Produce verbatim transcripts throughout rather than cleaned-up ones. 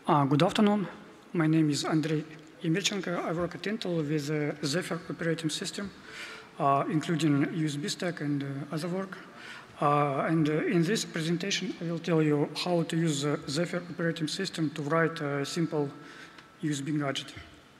Uh, good afternoon. My name is Andrei Emeltchenko. I work at Intel with the Zephyr operating system, uh, including U S B stack and uh, other work. Uh, and uh, in this presentation, I will tell you how to use the Zephyr operating system to write a simple U S B gadget.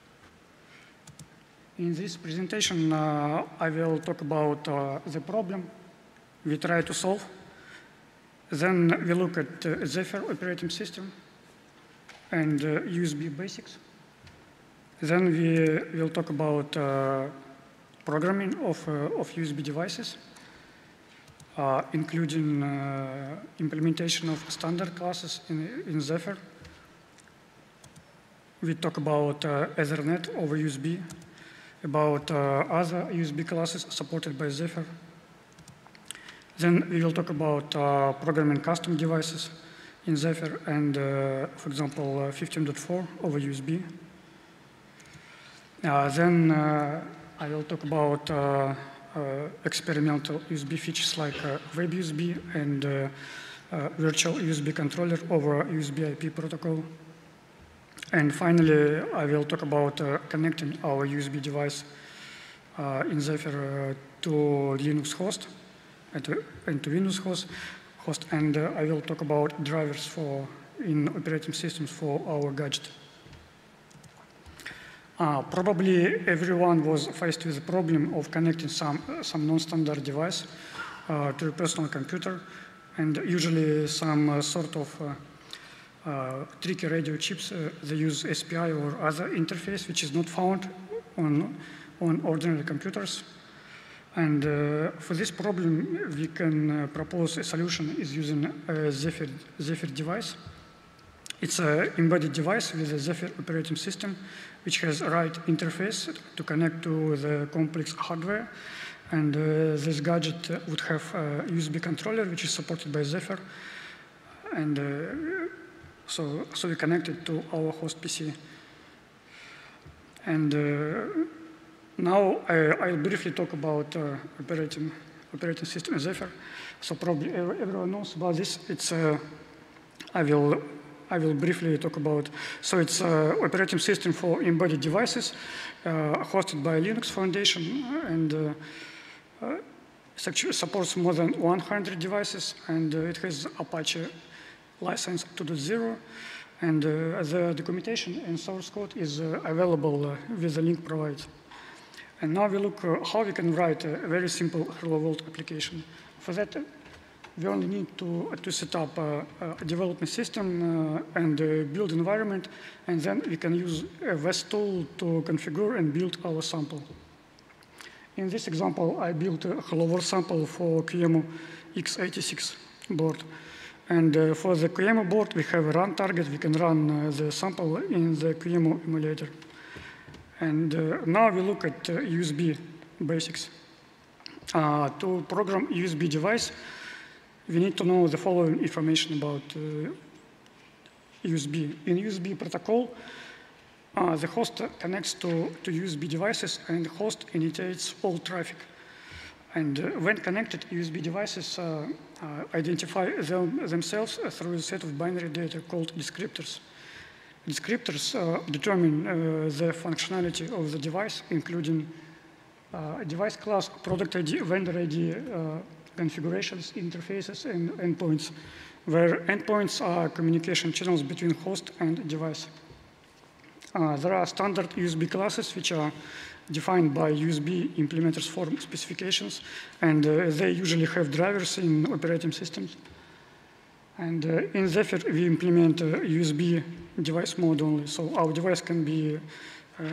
In this presentation, uh, I will talk about uh, the problem we try to solve. Then we look at uh, Zephyr operating system and uh, U S B basics. Then we will talk about uh, programming of, uh, of U S B devices, uh, including uh, implementation of standard classes in, in Zephyr. We talk about uh, Ethernet over U S B, about uh, other U S B classes supported by Zephyr. Then we will talk about uh, programming custom devices in Zephyr and, uh, for example, uh, fifteen point four over U S B. Uh, then uh, I will talk about uh, uh, experimental U S B features like uh, webusb and uh, uh, virtual U S B controller over U S B I P protocol. And finally, I will talk about uh, connecting our U S B device uh, in Zephyr uh, to Linux host and to, and to Windows host. host. And uh, I will talk about drivers for in operating systems for our gadget. Uh, probably everyone was faced with the problem of connecting some, uh, some non-standard device uh, to a personal computer, and usually some uh, sort of uh, Uh, tricky radio chips, uh, they use S P I or other interface which is not found on, on ordinary computers. And uh, for this problem, we can uh, propose a solution is using a Zephyr, Zephyr device. It's an embedded device with a Zephyr operating system which has a right interface to connect to the complex hardware. And uh, this gadget would have a U S B controller which is supported by Zephyr. And uh, So, so we connect it to our host P C. And uh, now I, I'll briefly talk about uh, operating, operating system Zephyr. So probably everyone knows about this. It's, uh, I, will, I will briefly talk about, so it's an uh, operating system for embedded devices uh, hosted by Linux Foundation, and uh, uh, it actually supports more than one hundred devices, and uh, it has Apache license two point zero, and uh, the documentation and source code is uh, available uh, with the link provided. And now we look uh, how we can write a very simple Hello World application. For that, uh, we only need to, uh, to set up a, a development system uh, and uh, build environment, and then we can use a W E S tool to configure and build our sample. In this example, I built a Hello World sample for Q E M U x eighty-six board. And uh, for the Q E M U board, we have a run target. We can run uh, the sample in the Q E M U emulator. And uh, now we look at uh, U S B basics. Uh, to program U S B device, we need to know the following information about uh, U S B. In U S B protocol, uh, the host connects to, to U S B devices, and the host initiates all traffic. And uh, when connected, U S B devices uh, uh, identify them, themselves through a set of binary data called descriptors. Descriptors uh, determine uh, the functionality of the device, including uh, device class, product I D, vendor I D, uh, configurations, interfaces, and endpoints, where endpoints are communication channels between host and device. Uh, there are standard U S B classes which are defined by U S B implementers form specifications, and uh, they usually have drivers in operating systems. And uh, in Zephyr, we implement uh, U S B device mode only, so our device can be uh,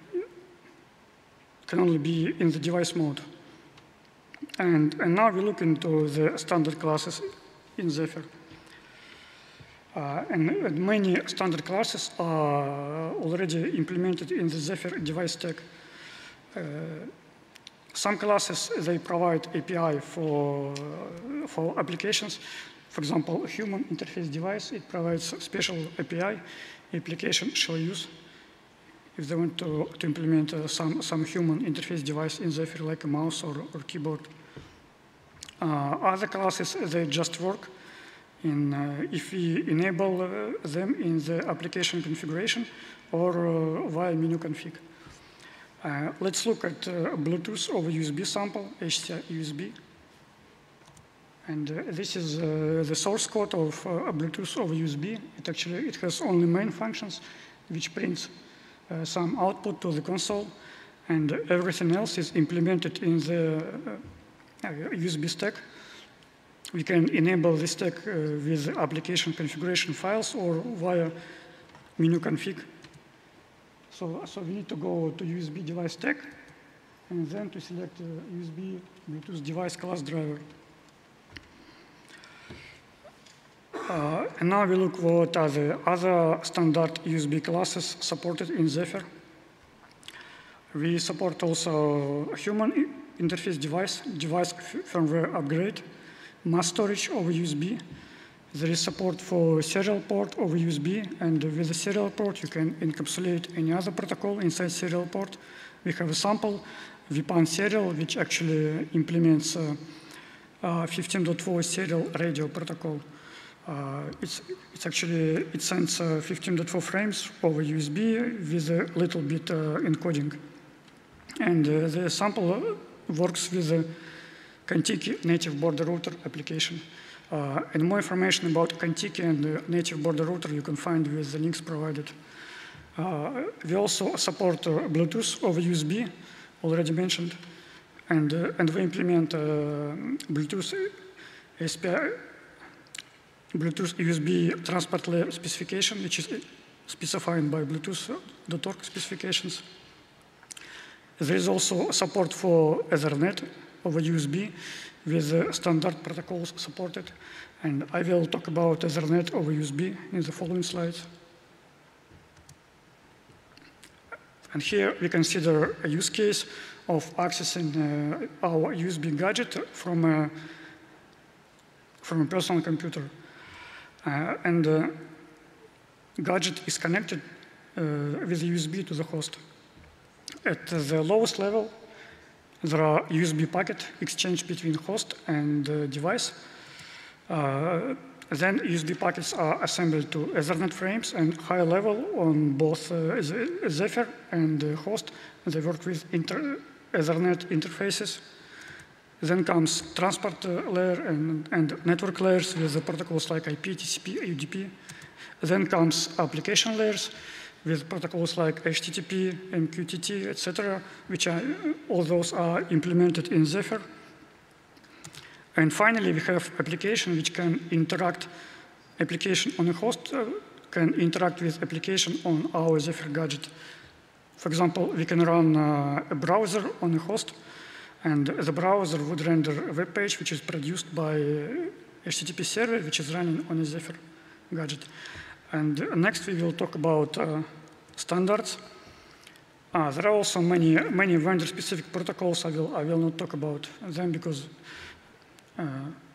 can only be in the device mode. And, and now we look into the standard classes in Zephyr. Uh, and, and many standard classes are already implemented in the Zephyr device stack. Uh, some classes, they provide A P I for, uh, for applications. For example, human interface device, it provides special A P I application shall use if they want to, to implement uh, some, some human interface device in Zephyr, like a mouse or, or keyboard. Uh, other classes, they just work in, uh, if we enable uh, them in the application configuration or uh, via menu config. Uh, let's look at uh, Bluetooth over U S B sample, H C I U S B. And uh, this is uh, the source code of uh, Bluetooth over U S B. It actually it has only main functions, which prints uh, some output to the console, and everything else is implemented in the uh, U S B stack. We can enable this stack uh, with application configuration files or via menu config. So, so we need to go to U S B device stack, and then to select uh, U S B Bluetooth device class driver. Uh, and now we look what are the other standard U S B classes supported in Zephyr. We support also human interface device, device firmware upgrade, mass storage over U S B. There is support for serial port over U S B, and with the serial port you can encapsulate any other protocol inside serial port. We have a sample V PAN serial, which actually implements uh, uh, fifteen dot four serial radio protocol. Uh, it's, it's actually, it sends uh, fifteen dot four frames over U S B with a little bit uh, encoding. And uh, the sample works with the Contiki native border router application. Uh, and more information about Contiki and the native border router you can find with the links provided. Uh, we also support uh, Bluetooth over U S B, already mentioned. And, uh, and we implement uh, Bluetooth S P I, Bluetooth U S B transport layer specification, which is specified by Bluetooth dot org specifications. There is also support for Ethernet over U S B with uh, standard protocols supported. And I will talk about Ethernet over U S B in the following slides. And here we consider a use case of accessing uh, our U S B gadget from a, from a personal computer. Uh, and uh, gadget is connected uh, with the U S B to the host. At the lowest level, there are U S B packet exchange between host and uh, device. Uh, then U S B packets are assembled to Ethernet frames, and high level on both uh, Zephyr and uh, host, they work with inter Ethernet interfaces. Then comes transport uh, layer and, and network layers with the protocols like I P, T C P, U D P. Then comes application layers with protocols like H T T P, M Q T T, et cetera, which are, all those are implemented in Zephyr. And finally, we have application which can interact, application on a host uh, can interact with application on our Zephyr gadget. For example, we can run uh, a browser on a host, and the browser would render a web page which is produced by a H T T P server which is running on a Zephyr gadget. And next we will talk about uh, standards. Uh, there are also many, many vendor-specific protocols. I will, I will not talk about them because, uh,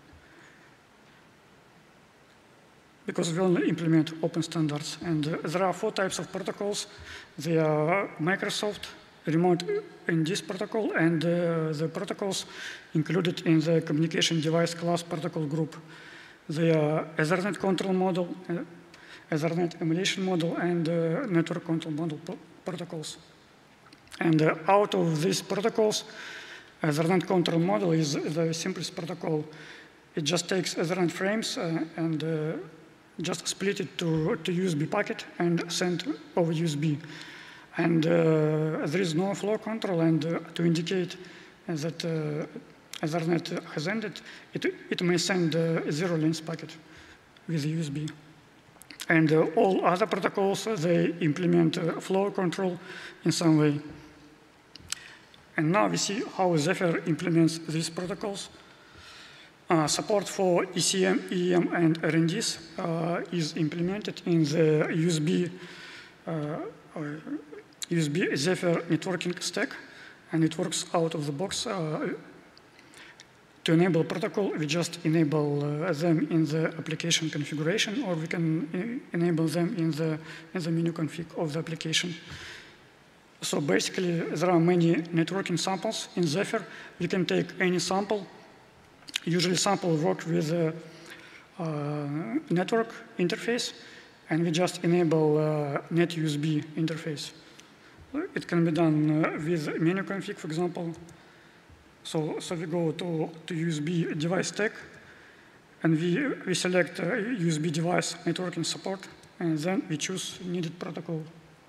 because we only implement open standards. And uh, there are four types of protocols. They are Microsoft remote R N D I S protocol, and uh, the protocols included in the communication device class protocol group. They are Ethernet control model, uh, Ethernet emulation model, and uh, network control model protocols. And uh, out of these protocols, Ethernet control model is the simplest protocol. It just takes Ethernet frames uh, and uh, just split it to, to U S B packet and send over U S B. And uh, there is no flow control, and uh, to indicate uh, that uh, Ethernet has ended, it, it may send uh, a zero length packet with U S B. And uh, all other protocols, uh, they implement uh, flow control in some way. And now we see how Zephyr implements these protocols. Uh, support for E C M, E E M, and R N D I S uh, is implemented in the U S B uh, U S B Zephyr networking stack, and it works out of the box. Uh, to enable protocol, we just enable uh, them in the application configuration, or we can enable them in the, in the menu config of the application. So basically, there are many networking samples in Zephyr. You can take any sample. Usually sample work with uh, uh, network interface, and we just enable uh, NetUSB interface. It can be done uh, with menu config, for example. So, so we go to, to U S B device tag, and we, we select uh, U S B device networking support, and then we choose needed protocol.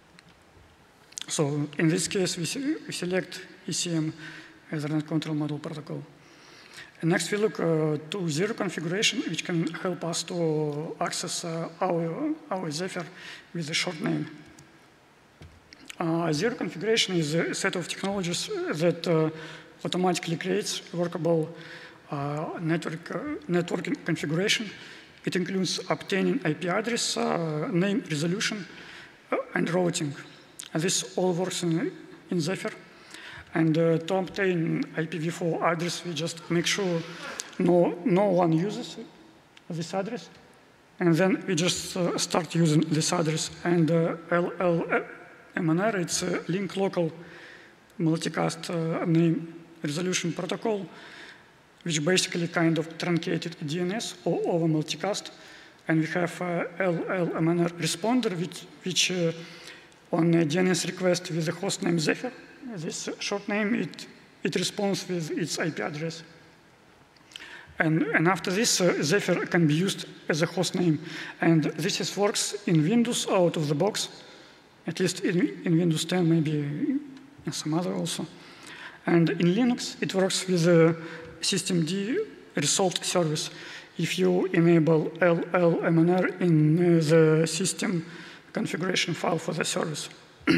So in this case, we, we select E C M Ethernet Control Module Protocol. And next, we look uh, to zero configuration, which can help us to access uh, our, our Zephyr with a short name. Uh, zero configuration is a set of technologies that uh, automatically creates workable uh, network, uh, networking configuration. It includes obtaining I P address, uh, name, resolution, uh, and routing. And this all works in, in Zephyr. And uh, to obtain I P v four address, we just make sure no, no one uses this address. And then we just uh, start using this address. And uh, L L M N R, it's a link local multicast uh, name resolution protocol, which basically kind of truncated D N S over multicast. And we have uh, L L M N R responder, which, which uh, on a D N S request with the host name Zephyr, this short name, it, it responds with its I P address. And, and after this, uh, Zephyr can be used as a host name. And this is, works in Windows out of the box, at least in, in Windows ten, maybe in some other also. And in Linux, it works with the systemd resolved service. If you enable L L M N R in uh, the system configuration file for the service.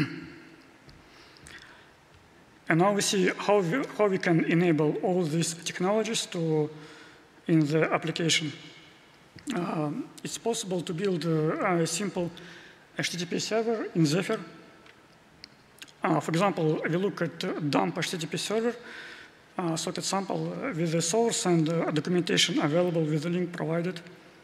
And now we see how we, how we can enable all these technologies to, in the application. Um, it's possible to build uh, a simple H T T P server in Zephyr. Uh, for example, we look at uh, dump H T T P server, uh, socket sample uh, with the source and uh, documentation available with the link provided.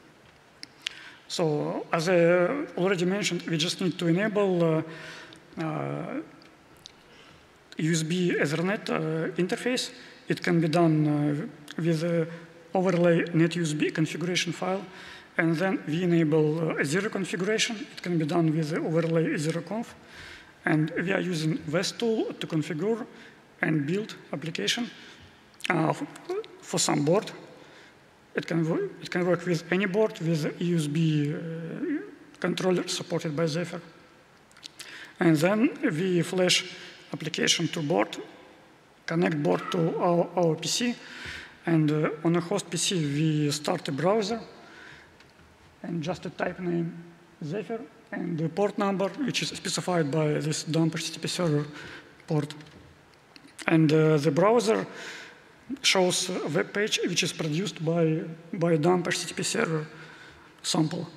So as I already mentioned, we just need to enable uh, uh, U S B Ethernet uh, interface. It can be done uh, with the overlay NetUSB configuration file. And then we enable uh, zero configuration. It can be done with the overlay zero conf. And we are using West tool to configure and build application uh, for some board. It can, it can work with any board with U S B uh, controller supported by Zephyr. And then we flash application to board, connect board to our, our P C. And uh, on a host P C, we start a browser. And just a type name Zephyr, and the port number, which is specified by this dump H T T P server port. And uh, the browser shows a web page which is produced by, by dump H T T P server sample.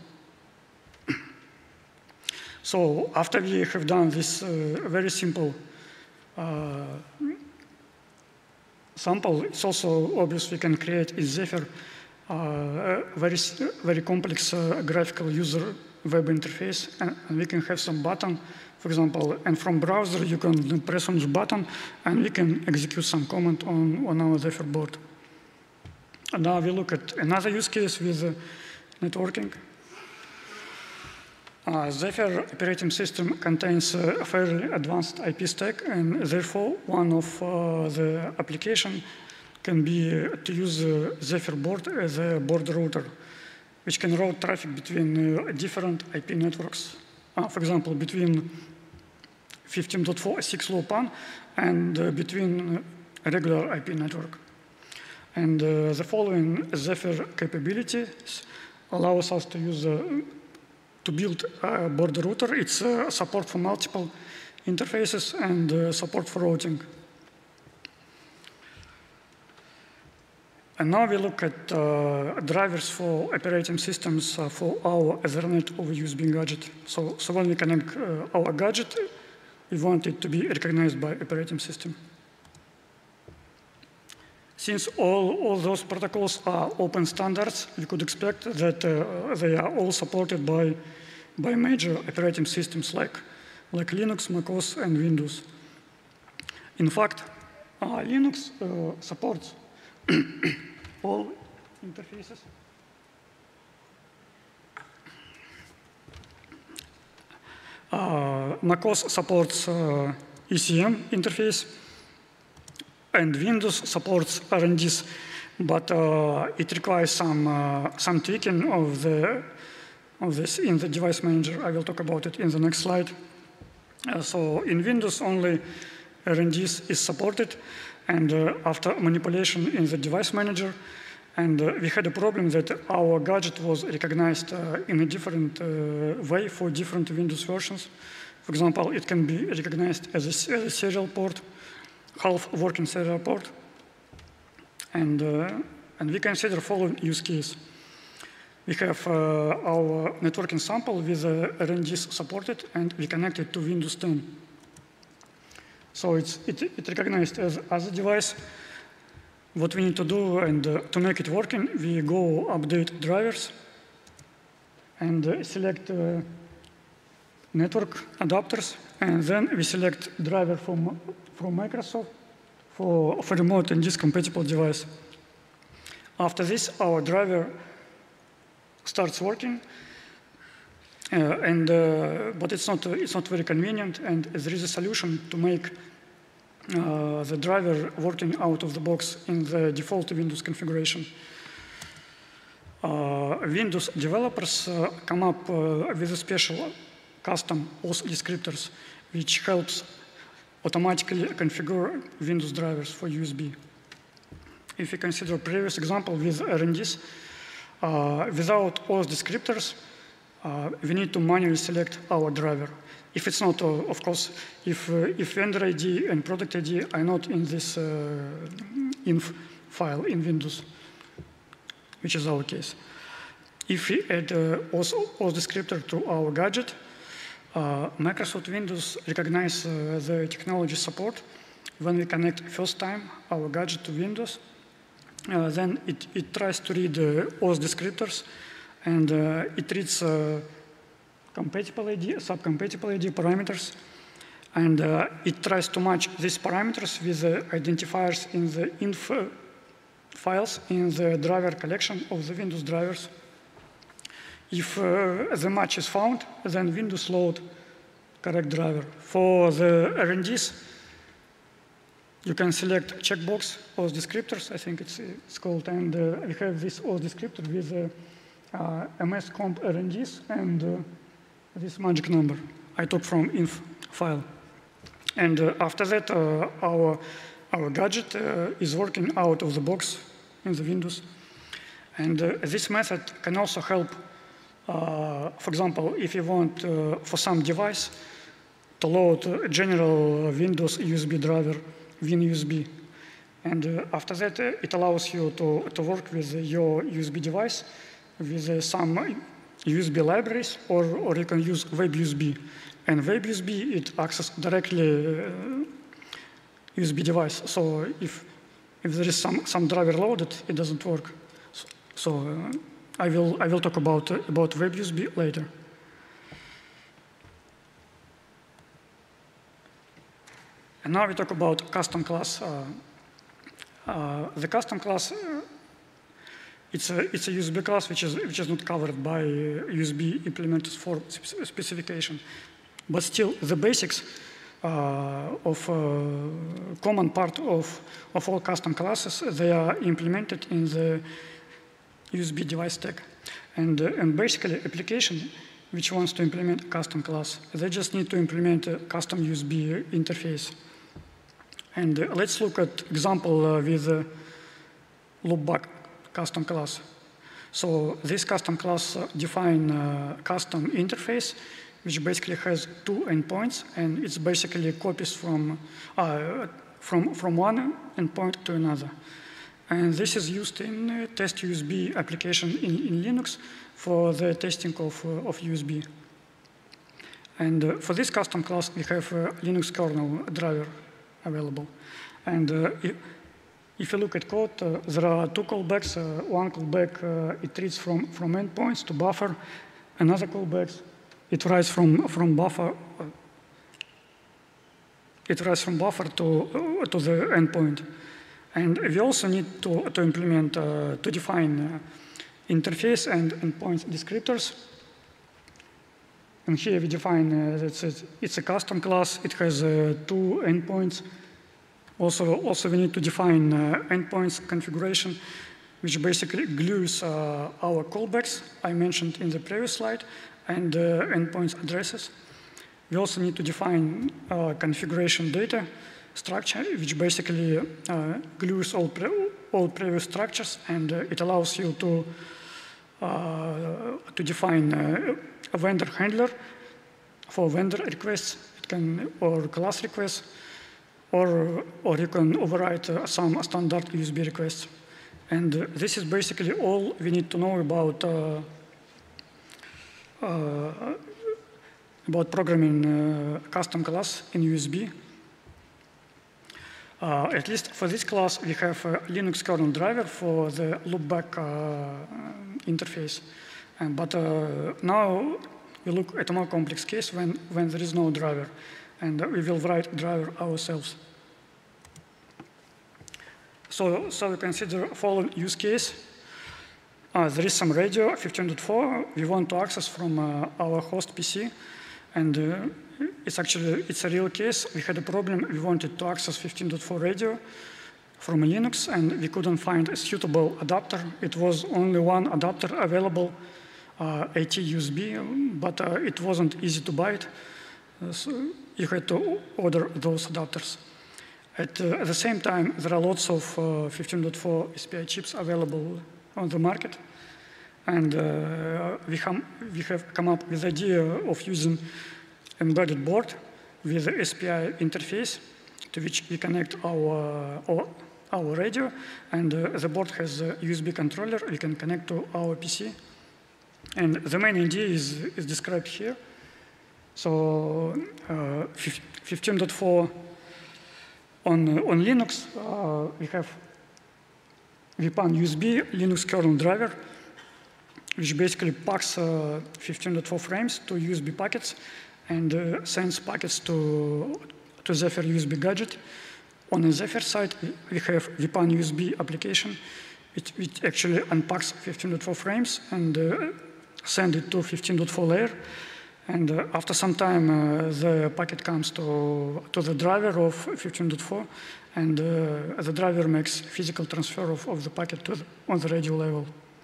So after we have done this uh, very simple uh, sample, it's also obvious we can create a Zephyr uh, a very, very complex uh, graphical user web interface, and, and we can have some button, for example, and from browser you can press on the button and we can execute some command on, on our Zephyr board. And now we look at another use case with uh, networking. Uh, Zephyr operating system contains a fairly advanced I P stack, and therefore one of uh, the application can be uh, to use uh, Zephyr board as a board router, which can route traffic between uh, different I P networks. Uh, for example, between fifteen dot four six low PAN and uh, between a regular I P network. And uh, the following Zephyr capabilities allows us to use uh, to build a board router. It's uh, support for multiple interfaces and uh, support for routing. And now we look at uh, drivers for operating systems uh, for our Ethernet over U S B gadget. So, so when we connect uh, our gadget, we want it to be recognized by operating system. Since all, all those protocols are open standards, we could expect that uh, they are all supported by, by major operating systems like, like Linux, macOS, and Windows. In fact, uh, Linux uh, supports all interfaces macOS supports uh, E C M interface, and Windows supports R N D I S, but uh, it requires some uh, some tweaking of the of this in the device manager. I will talk about it in the next slide. Uh, so in Windows, only R N D I S is supported, and uh, after manipulation in the device manager, and uh, we had a problem that our gadget was recognized uh, in a different uh, way for different Windows versions. For example, it can be recognized as a, as a serial port, half working serial port, and uh, and we consider following use case. We have uh, our networking sample with uh, R N D I S supported, and we connect it to Windows ten. So it's it, it recognized as, as a device. What we need to do, and uh, to make it working, we go update drivers and uh, select uh, network adapters, and then we select driver from from Microsoft for for remote and disk compatible device. After this, our driver starts working, uh, and uh, but it's not uh, it's not very convenient, and there is a solution to make uh, the driver working out of the box in the default Windows configuration. Uh, Windows developers uh, come up uh, with a special custom O S descriptors, which helps automatically configure Windows drivers for U S B. If you consider previous example with R N D I S, Uh, without O S descriptors, uh, we need to manually select our driver. If it's not, uh, of course, if, uh, if vendor I D and product I D are not in this uh, inf file in Windows, which is our case. If we add uh, O S, O S descriptor to our gadget, uh, Microsoft Windows recognizes uh, the technology support when we connect first time our gadget to Windows. Uh, then it, it tries to read uh, O S descriptors, and uh, it reads uh, compatible I D, subcompatible I D parameters, and uh, it tries to match these parameters with the identifiers in the inf files in the driver collection of the Windows drivers. If uh, the match is found, then Windows load correct driver. For the R N D I S, you can select checkbox O S descriptors, I think it's, it's called, and uh, we have this O S descriptor with uh, uh, M S comp R N D I S and uh, this magic number I took from inf file. And uh, after that, uh, our, our gadget uh, is working out of the box in the Windows. And uh, this method can also help, uh, for example, if you want uh, for some device to load a general Windows U S B driver, WinUSB. And uh, after that, uh, it allows you to, to work with uh, your U S B device with uh, some U S B libraries, or, or you can use webusb. And webusb, it accesses directly uh, U S B device. So if, if there is some, some driver loaded, it doesn't work. So, so uh, I, will, I will talk about, uh, about webusb later. And now we talk about custom class. Uh, uh, the custom class, uh, it's, a, it's a U S B class which is, which is not covered by uh, U S B implemented for specification. But still, the basics uh, of uh, common part of, of all custom classes, they are implemented in the U S B device tag. And, uh, and basically, application which wants to implement a custom class, they just need to implement a custom U S B interface. And uh, let's look at example uh, with uh, loopback custom class. So this custom class uh, define uh, custom interface, which basically has two endpoints, and it's basically copies from, uh, from, from one endpoint to another. And this is used in uh, test U S B application in, in Linux for the testing of, uh, of U S B. And uh, for this custom class, we have a Linux kernel driver available. And uh, if, if you look at code, uh, there are two callbacks. Uh, one callback, uh, it reads from, from endpoints to buffer. Another callback, it writes from, from buffer. Uh, it writes from buffer to, uh, to the endpoint. And we also need to, to implement, uh, to define uh, interface and endpoint descriptors. And here we define uh, that it's, it's a custom class. It has uh, two endpoints. Also, also we need to define uh, endpoints configuration, which basically glues uh, our callbacks I mentioned in the previous slide and uh, endpoints addresses. We also need to define uh, configuration data structure, which basically uh, glues all, pre all previous structures, and uh, it allows you to, uh, to define uh, a vendor handler for vendor requests, it can, or class requests, or, or you can override uh, some standard U S B requests. And uh, this is basically all we need to know about, uh, uh, about programming uh, custom class in U S B. Uh, at least for this class, we have a Linux kernel driver for the loopback uh, interface. And, but uh, now we look at a more complex case when, when there is no driver. And we will write driver ourselves. So, so we consider following use case. Uh, there is some radio fifteen dot four we want to access from uh, our host P C. And uh, it's actually, it's a real case. We had a problem. We wanted to access fifteen dot four radio from a Linux, and we couldn't find a suitable adapter. It was only one adapter available, uh, AT U S B, but uh, it wasn't easy to buy it. Uh, so you had to order those adapters. At, uh, at the same time, there are lots of uh, fifteen dot four S P I chips available on the market. And uh, we, we have come up with the idea of using embedded board with the S P I interface to which we connect our, our, our radio. And uh, the board has a U S B controller we can connect to our P C. And the main idea is, is described here. So uh, fifteen dot four on, on Linux, uh, we have V PAN U S B Linux kernel driver, which basically packs uh, fifteen dot four frames to U S B packets and uh, sends packets to, to Zephyr U S B Gadget. On the Zephyr side, we have V PAN U S B application, which, which actually unpacks fifteen dot four frames and uh, send it to fifteen dot four layer. And uh, after some time, uh, the packet comes to, to the driver of fifteen dot four, and uh, the driver makes physical transfer of, of the packet to the, on the radio level.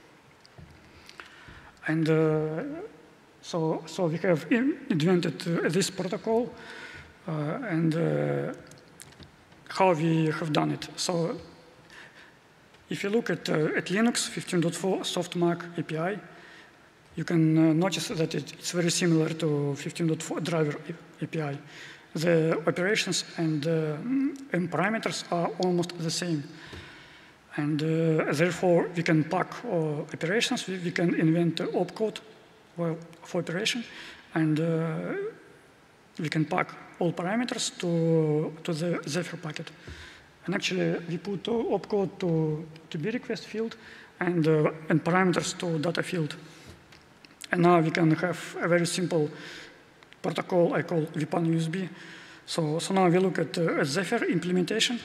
And uh, so, so we have invented uh, this protocol, uh, and uh, how we have done it. So if you look at, uh, at Linux fifteen dot four softmac A P I, you can uh, notice that it, it's very similar to fifteen dot four driver A P I. The operations and, uh, and parameters are almost the same. And uh, therefore, we can pack uh, operations. We, we can invent uh, opcode well, for operation. And uh, we can pack all parameters to, to the Zephyr packet. And actually, we put uh, opcode to, to B request field and, uh, and parameters to data field. And now we can have a very simple protocol I call V PAN U S B. So, so now we look at uh, a Zephyr implementation.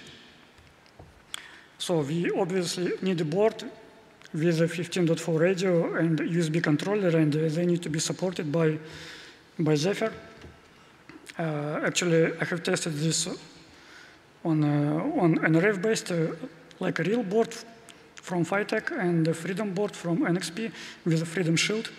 So we obviously need a board with a fifteen dot four radio and U S B controller, and uh, they need to be supported by, by Zephyr. Uh, actually, I have tested this on, uh, on an R F-based, uh, like a real board from Phytech and a Freedom board from N X P with a Freedom Shield.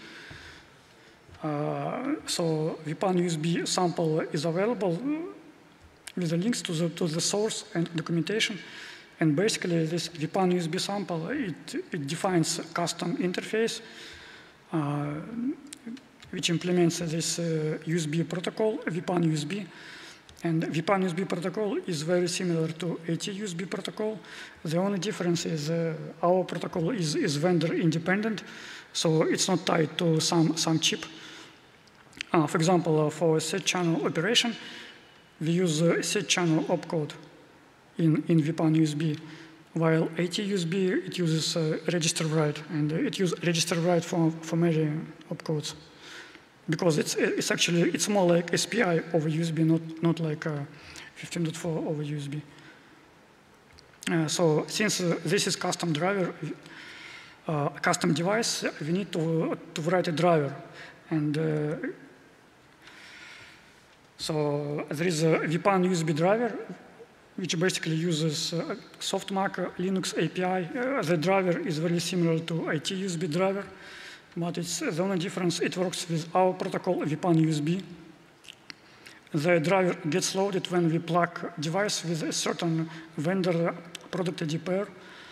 Uh, so V PAN U S B sample is available with the links to the, to the source and documentation. And basically, this V PAN U S B sample, it, it defines a custom interface uh, which implements this uh, U S B protocol, V PAN U S B. And V PAN U S B protocol is very similar to AT U S B protocol. The only difference is uh, our protocol is, is vendor independent, so it's not tied to some, some chip. Uh, for example, uh, for set channel operation, we use uh, set channel opcode in, in V PAN U S B, while AT U S B, it uses uh, register write, and uh, it uses register write for, for many opcodes. Because it's, it's actually, it's more like S P I over U S B, not, not like uh, fifteen dot four over U S B. Uh, so since uh, this is custom driver, uh, custom device, we need to, to write a driver. And uh, So there is a V PAN U S B driver, which basically uses uh, softmac uh, Linux A P I. Uh, the driver is very similar to I T U S B driver, but it's the only difference, it works with our protocol V PAN U S B. The driver gets loaded when we plug device with a certain vendor product I D pair.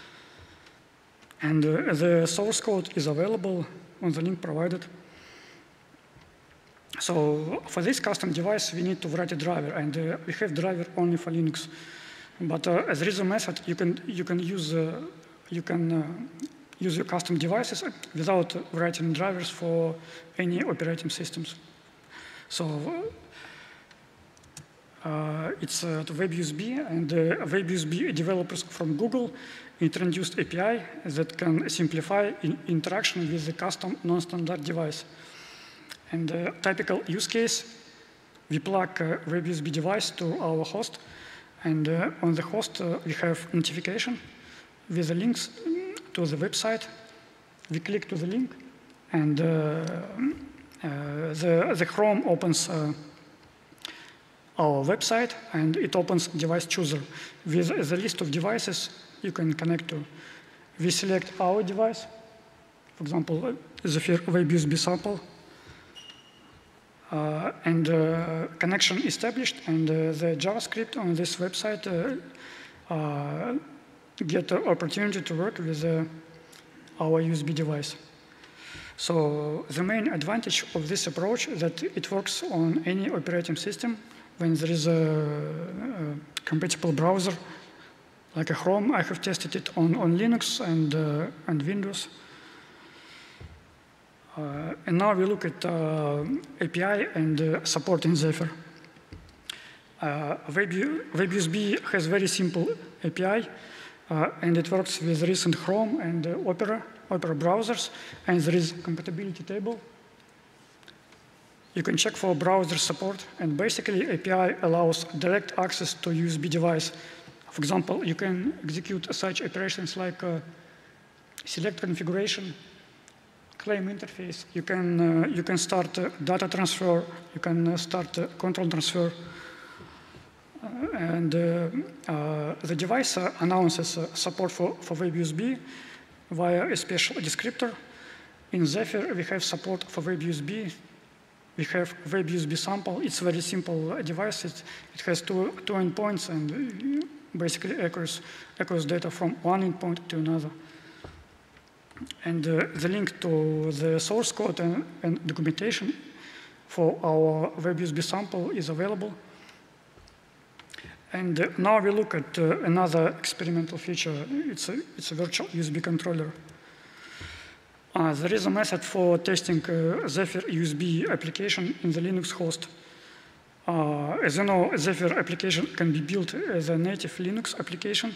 And uh, the source code is available on the link provided. So for this custom device, we need to write a driver, and uh, we have driver only for Linux. But uh, there is a method you can you can use uh, you can uh, use your custom devices without writing drivers for any operating systems. So uh, it's uh, to webusb, and uh, webusb developers from Google introduced A P I that can simplify in interaction with the custom non-standard device. And the typical use case, we plug a webusb device to our host, and uh, on the host uh, we have notification with the links to the website. We click to the link, and uh, uh, the, the Chrome opens uh, our website, and it opens device chooser with the list of devices you can connect to. We select our device, for example, Zephyr webusb sample. Uh, and uh, connection established, and uh, the JavaScript on this website uh, uh, get the opportunity to work with uh, our U S B device. So the main advantage of this approach is that it works on any operating system when there is a, a compatible browser, like a Chrome. I have tested it on, on Linux and, uh, and Windows. Uh, and now we look at uh, A P I and uh, support in Zephyr. Uh, webusb has very simple A P I, uh, and it works with recent Chrome and uh, Opera, Opera browsers, and there is a compatibility table. You can check for browser support, and basically A P I allows direct access to U S B device. For example, you can execute such operations like uh, select configuration, claim interface. You can uh, you can start uh, data transfer. You can uh, start uh, control transfer, uh, and uh, uh, the device uh, announces uh, support for for webusb via a special descriptor. In Zephyr, we have support for webusb. We have webusb sample. It's a very simple uh, device. It it has two two endpoints and basically echoes echoes data from one endpoint to another. And uh, the link to the source code and, and documentation for our webusb sample is available. And uh, now we look at uh, another experimental feature. It's a, it's a virtual U S B controller. Uh, there is a method for testing uh, Zephyr U S B application in the Linux host. Uh, as you know, a Zephyr application can be built as a native Linux application,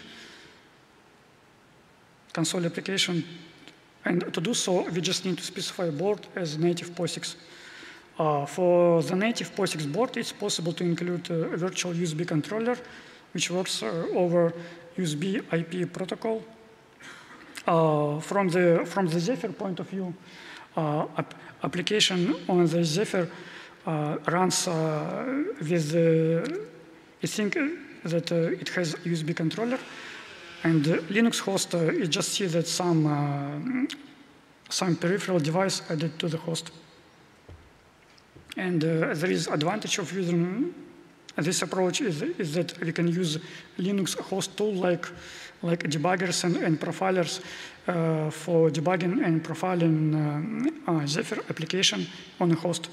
console application. And to do so, we just need to specify a board as native POSIX. Uh, for the native POSIX board, it's possible to include a virtual U S B controller, which works uh, over U S B I P protocol. Uh, from the from the Zephyr point of view, uh, ap application on the Zephyr uh, runs uh, with uh, I think that uh, it has U S B controller. And the Linux host, uh, you just see that some, uh, some peripheral device added to the host. And uh, there is advantage of using this approach is, is that we can use Linux host tool like, like debuggers and, and profilers uh, for debugging and profiling uh, uh, Zephyr application on a host.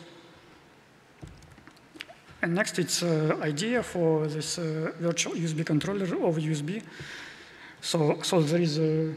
And next, it's uh, idea for this uh, virtual U S B controller over U S B. So, so there is a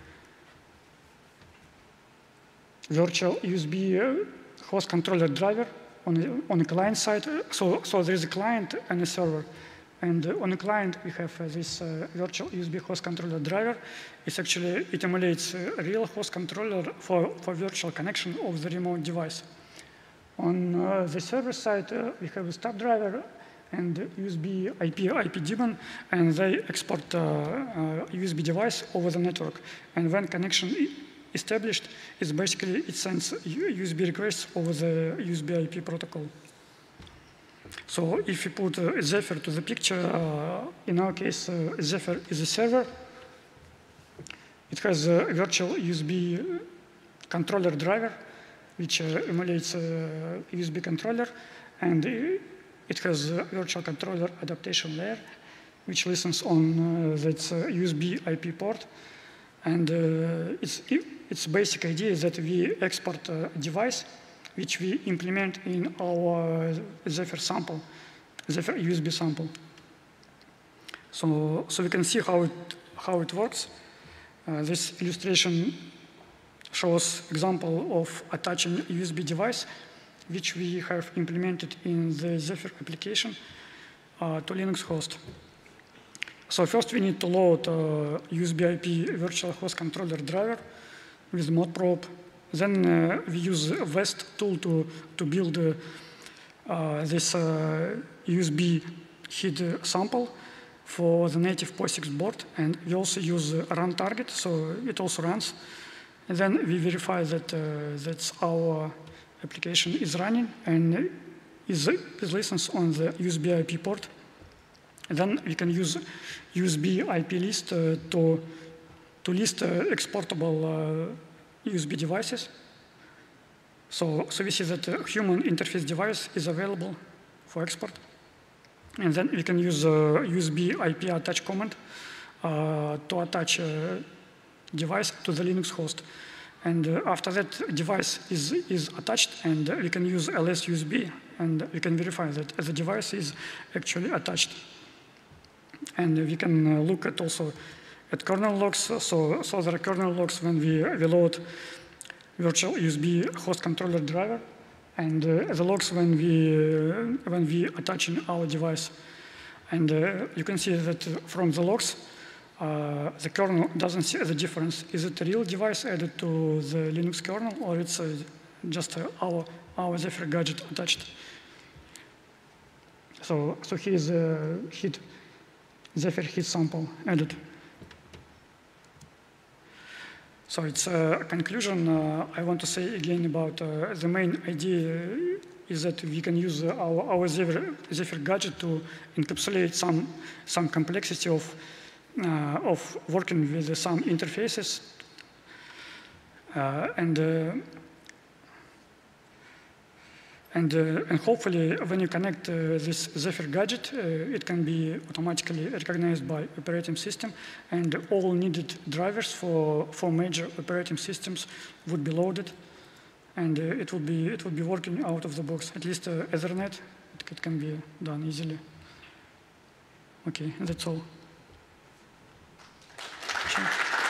virtual U S B uh, host controller driver on a, on a client side. So, so there is a client and a server. And uh, on the client, we have uh, this uh, virtual U S B host controller driver. It's actually, it emulates a real host controller for, for virtual connection of the remote device. On uh, the server side, uh, we have a stub driver and U S B I P I P daemon, and they export uh, uh, U S B device over the network. And when connection established, it's basically, it sends U S B requests over the U S B I P protocol. So if you put uh, Zephyr to the picture, uh, in our case, uh, Zephyr is a server. It has a virtual U S B controller driver, which uh, emulates a U S B controller, and it has a virtual controller adaptation layer, which listens on uh, that uh, U S B I P port. And uh, its, its basic idea is that we export a device which we implement in our Zephyr sample, Zephyr U S B sample. So, so we can see how it, how it works. Uh, this illustration shows example of attaching a U S B device which we have implemented in the Zephyr application uh, to Linux host. So first we need to load uh, U S B I P virtual host controller driver with mod probe. Then uh, we use Vest tool to, to build uh, uh, this uh, U S B head sample for the native POSIX board. And we also use uh, run target, so it also runs. And then we verify that uh, that's our application is running and is, is listens on the U S B I P port. And then we can use U S B I P list uh, to, to list uh, exportable uh, U S B devices. So, so we see that a human interface device is available for export. And then we can use a U S B I P attach command uh, to attach a device to the Linux host. And uh, after that device is, is attached, and we can use L S U S B, and we can verify that the device is actually attached. And we can uh, look at also at kernel logs. So, so there are kernel logs when we, we load virtual U S B host controller driver, and uh, the logs when we, uh, when we attach in our device. And uh, you can see that from the logs, uh, the kernel doesn't see the difference. Is it a real device added to the Linux kernel, or it's uh, just uh, our, our Zephyr gadget attached? So, so here's a hit. Zephyr hit sample added. So it's a conclusion. Uh, I want to say again about uh, the main idea is that we can use our, our Zephyr, Zephyr gadget to encapsulate some, some complexity of, uh, of working with some interfaces. Uh, and uh, And, uh, and hopefully, when you connect uh, this Zephyr gadget, uh, it can be automatically recognized by operating system, and all needed drivers for, for major operating systems would be loaded, and uh, it would be it would be working out of the box. At least uh, Ethernet, it, it can be done easily. Okay, that's all. Sure.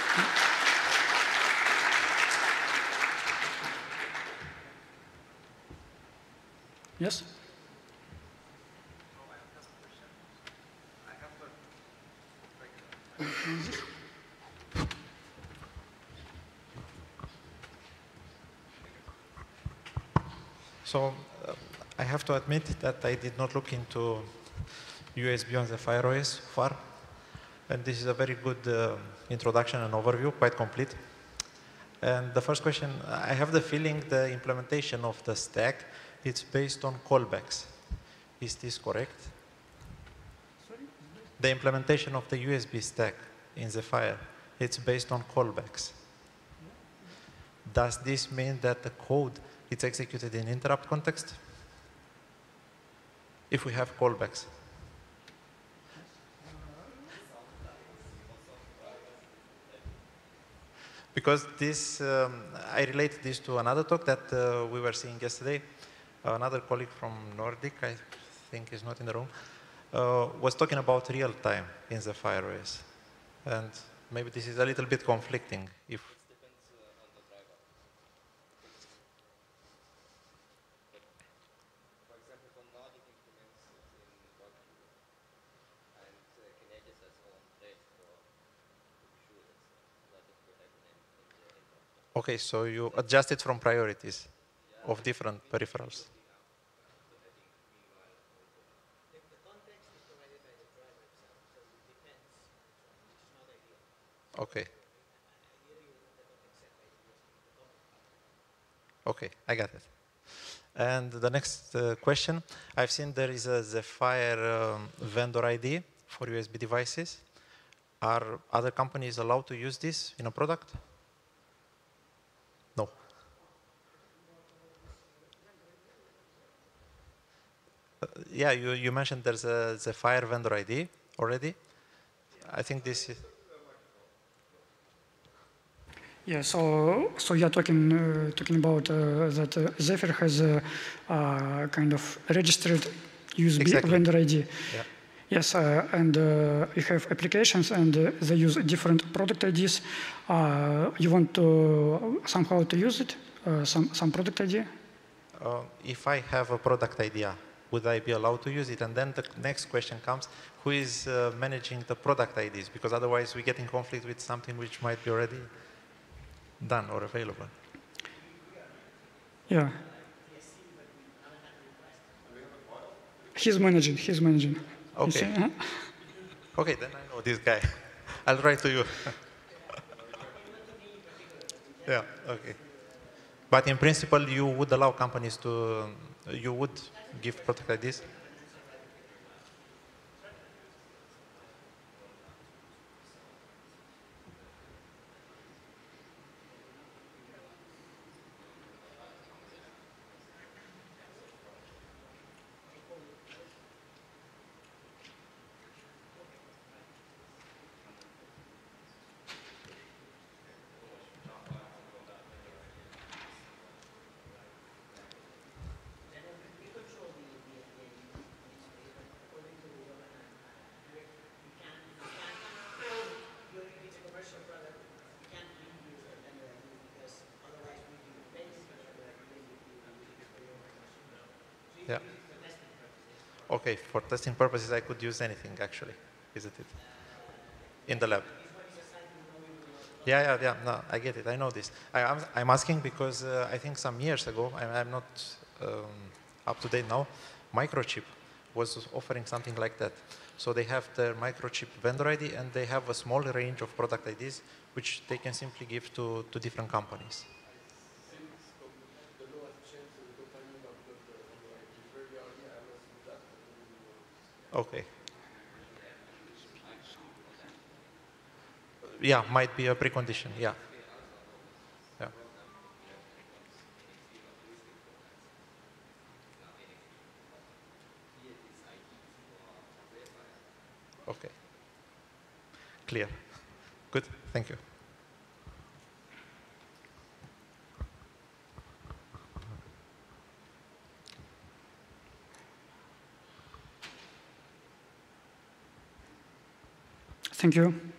Yes? So uh, I have to admit that I did not look into U S B on the Zephyr O S far, and this is a very good uh, introduction and overview, quite complete. And the first question, I have the feeling the implementation of the stack, it's based on callbacks. Is this correct? Sorry? The implementation of the U S B stack in Zephyr, it's based on callbacks. Does this mean that the code is executed in interrupt context? If we have callbacks. Because this, um, I relate this to another talk that uh, we were seeing yesterday. Another colleague from Nordic, I think is not in the room, uh, was talking about real time in the Zephyr O S. And maybe this is a little bit conflicting. If It depends uh, on the driver. For example, for Nordic implements, it's in workflow. And uh, Kinetis has own thread for to be sure that nothing will happen in, in the interrupt. Okay, so you adjust it from priorities Yeah, of different peripherals. The context is provided by the driver itself, so it depends which one, which is not ideal. Okay, Ideally, you want the context set by the U S B, the common. okay, I got it. And the next uh, question, I've seen there is a Zephyr um, vendor I D for U S B devices. Are other companies allowed to use this in a product? No. Uh, yeah, you, you mentioned there's a Zephyr vendor I D already. I think this is... Yeah, so so you're talking uh, talking about uh, that uh, Zephyr has a uh, kind of registered U S B Exactly. vendor I D. Yeah. Yes, uh, and uh, you have applications, and uh, they use different product I Ds. Uh, you want to somehow to use it, uh, some some product I D? Uh, if I have a product idea, would I be allowed to use it? And then the next question comes, who is uh, managing the product I Ds? Because otherwise we get in conflict with something which might be already done or available. Yeah. He's managing, he's managing. You see, Okay. huh? Okay, then I know this guy. I'll write to you. Yeah, okay. But in principle, you would allow companies to, you would give product I Ds? Yeah. Okay, for testing purposes, I could use anything, actually, isn't it? In the lab. Yeah, yeah, yeah, no, I get it, I know this. I, I'm, I'm asking because uh, I think some years ago, I, I'm not um, up to date now, Microchip was offering something like that. So they have their Microchip vendor I D and they have a small range of product I Ds which they can simply give to, to different companies. Okay. Yeah, might be a precondition, yeah. Yeah. Okay. Clear. Good, thank you. Thank you.